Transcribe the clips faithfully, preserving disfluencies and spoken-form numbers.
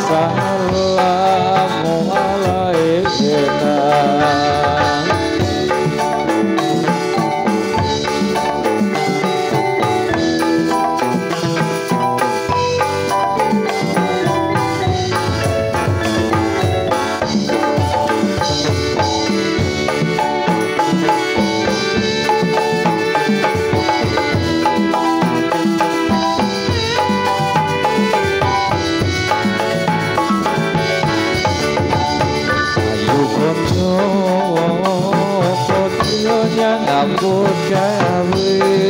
Nyambut gawe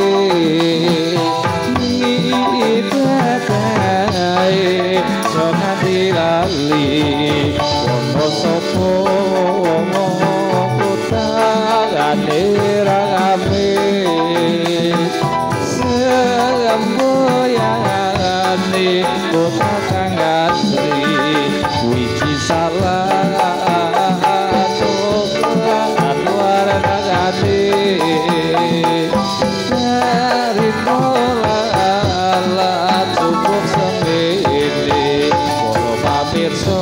ibadahe jangan dilali ono sapa kutangane rame semboyane kota kang asri wiji salah dari pola cukup semene para pamirsa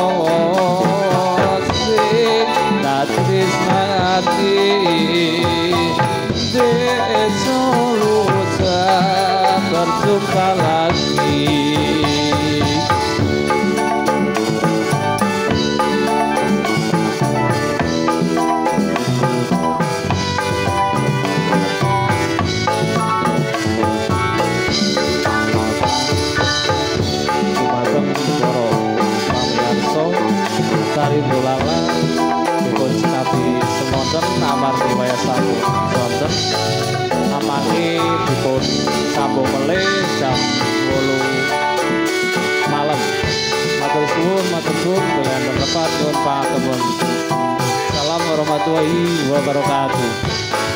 sing tresnani desa lusa berjumpa lagi. Dolala dipun sinabi semonten amar riwayat satu sonten amangi dipun sambung melih jam wolu malam. Matur suwun matur suwun dengan tempat nyuwun pangapunten. Salam warahmatullahi wabarakatuh.